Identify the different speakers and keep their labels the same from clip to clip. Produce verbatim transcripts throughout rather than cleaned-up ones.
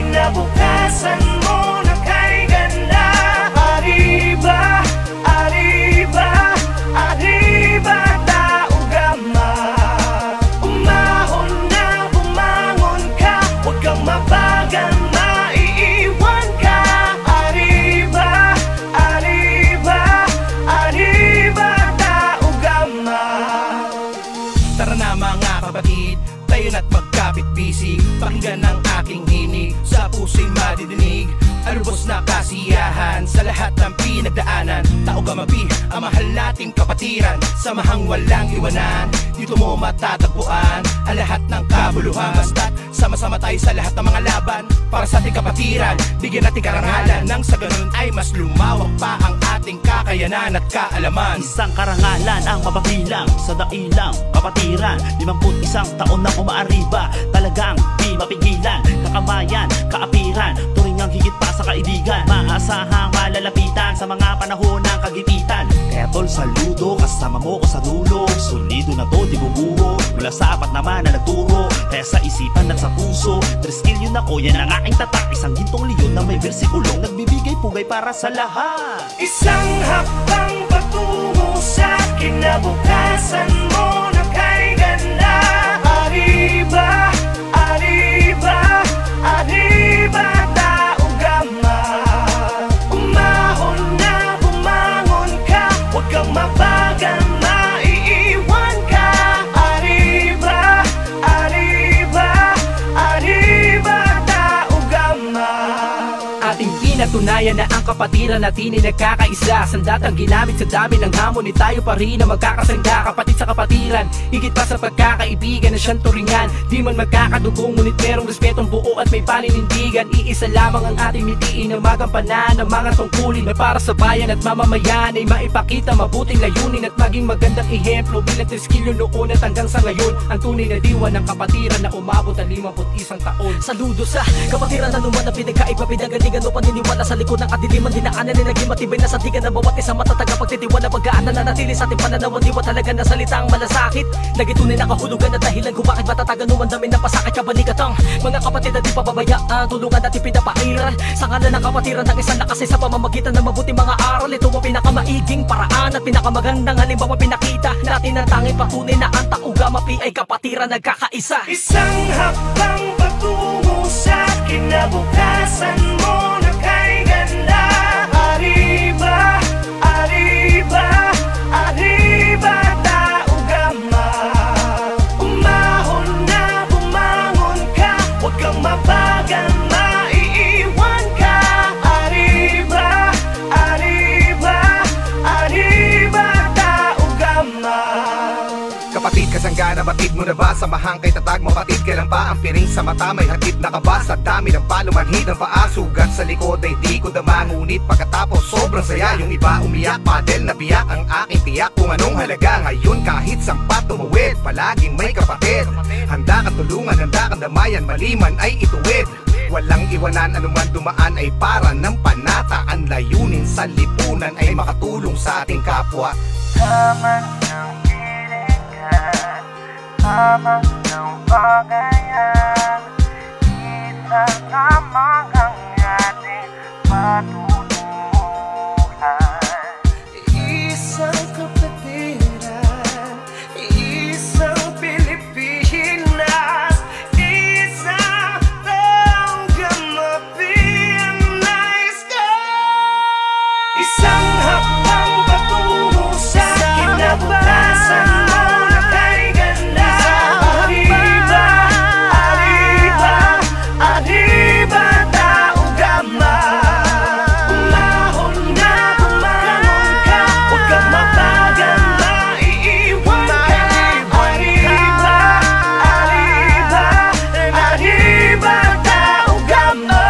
Speaker 1: kinabukasan mo na kay ganda. Arriba, arriba, arriba tao gama. Umahon na bumangon ka, huwag kang mabagal, maiiwan ka. Arriba, arriba, arriba tao gama. Tara na mga kapatid, tayo na't magkapit-bisig. Pakinggan ang aking hinig, sa puso'y madidinig. Alubos na kasiyahan sa lahat ng pinagdaanan. Tao Gamapi, ang mahal nating kapatiran. Samahang walang iwanan, dito mo matatagpuan ang lahat ng kabuluhan. Basta't sama-sama tayo sa lahat ng mga laban para sa ating kapatiran. Bigyan natin karangalan, nang sa ganun ay mas lumawak pa ang ating kakayanan at kaalaman.
Speaker 2: Isang karangalan ang mapapilang sa dailang kapatiran. Limamput isang taon na umaariba, talagang di mapigilan. Kakamayan, kaapiran, turingang higit pa sa kaibigan. Maasahang malalapitan sa mga panahon ng kagipitan. Kaya tol, saludo, kasama mo ko sa dulo. Solido na to, di bubuho, mula sa apat naman na nagturo. Kaya sa isipan at sa puso, tres million ako, yan ang aking tatak. Isang gintong leon na may versikulong nagbibigay pugay para sa lahat.
Speaker 1: Isang hakbang patungo sa kinabukasan mo na kay ganda. Arriba, arriba, arriba tao gama. Umahon na bumangon ka, huwag kang mabagal, maiiwan ka. Arriba, arriba, arriba tao gama. Ating pinatunayan na ang kapatiran natin ay nagkakaisa. Sandatang ginamit sa dami ng hamon, ni tayo pa rin na magkakasangga. Kapatid sa kapatiran, higit pa sa pagkakaibigan na siyang turingan. Di man magkakadugong, ngunit merong respetong buo at may paninindigan. Iisa lamang ang ating mitiin na magampanan ng mga tungkulin na para sa bayan at mamamayan ay maipakita mabuting layunin at maging magandang ehemplo bilang triskilyo noon at hanggang sa ngayon. Ang tunay na diwa ng kapatiran na umabot ang limamput isang taon.
Speaker 3: Saludo sa kapatiran na naman ang pinagkaiba, pinagalingan o paniniwala sa likod ng kadiliman. Dinaanan na naging matibay na sandigan ng bawat isang matatag. Pagtitiwala, pagkaan na nanatili sa ating pananaw. Diwa talaga na salitang malasakit, nagitunay na kahulugan at dahilan kung bakit matatagan numan dami ng pasakit kabalikatang mga kapatid na di pababayaan. Tulungan natin pinapairan sa ngalan ng kapatiran ng isang lakas sa pamamagitan ng mabuting mga aral. Ito ang pinakamaiging paraan at pinakamagandang halimbawa pinakita natin ang tanging patunay na ang Tao Gamapi ay kapatiran nagkakaisa.
Speaker 1: Isang hakbang patungo sa kinabukasan mo na kay ganda. Arriba, arriba, arriba tao gama. Umahon na bumangon ka, huwag kang mabagal, maiiwan ka. Arriba, arriba, arriba tao gama. Kapatid, kasanggana, batid mo na ba? Samahang kay tatag, mapatid, kailan pa ang piring sa mata? May hatid na ka ba? Sa dami ng palumanhid ng paa, sugat sa likod ay di ko dama. Ngunit pagkatapos sobrang saya, yung iba umiyak, padel na biyak ang aking tiyak. Kung anong halaga ngayon kahit sampat tumuwid, palaging may kapatid. Handa kang tulungan, handa kang damayan, maliman ay ituwid. Walang iwanan, anuman dumaan ay para ng panata. Ang layunin sa lipunan ay makatulong sa ating kapwa.
Speaker 4: Tama ng pilingan, tama ng bagayan, isa lamang ang ating patutulungan.
Speaker 1: Isang kapatiran, isang Pilipinas, isang Tao Gamapi ang nais ko. Isang hakbang patungo sa kinabukasan mo na kay ganda. Arriba, arriba, arriba tao gama. Umahon na bumangon ka, huwag kang mabagal, maiiwan ka. Arriba, arriba, arriba tao gama.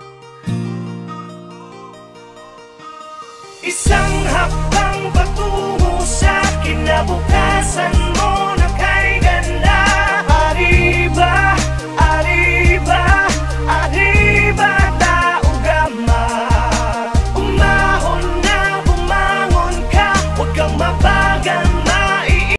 Speaker 1: Isang hakbang patungo